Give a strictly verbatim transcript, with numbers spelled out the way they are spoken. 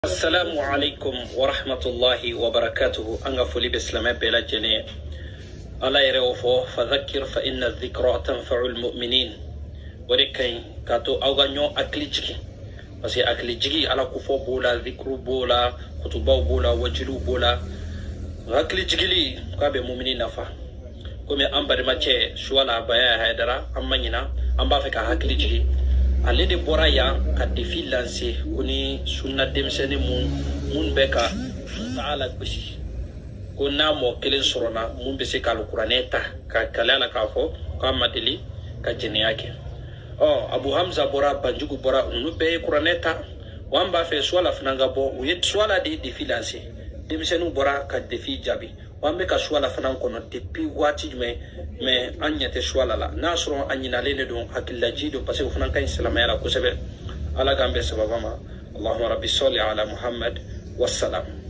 السلام عليكم ورحمة الله وبركاته. أنا فولي بسلامة بلا جنيه الله يرفعه فذكر فإن الذكرى تنفع المؤمنين ولكن كاتو أغنيو أكليجي بس أكليجي على كفو بولا ذكر بولا خطبة بولا وجلو بولا أكليجي لي كابي مؤمنين نفا كم أمبر ماتشة شوالا بايا هيدرا أمانينا أمبا فيكا أكليجي ale de bora ya ka defi lancer kuni sunna demsene mun mun beka taala kushi ko na mo kelen sorona mun be se ka alquraneta ka kalala ka fo ka madeli ka jene yake oh abu hamza bora banjugu bora unu be quraneta wamba fe swala fananga bo uyet swala de defi lancer demsene bora ka defi jabi wambe ka swala fanan kono depuis wati me me anyate swala la nasro anyina lele don hakilla jido parce que fanan kan islamaya la ko sebe ala gambe sababama allahumma rabbi salli ala muhammad wassalam.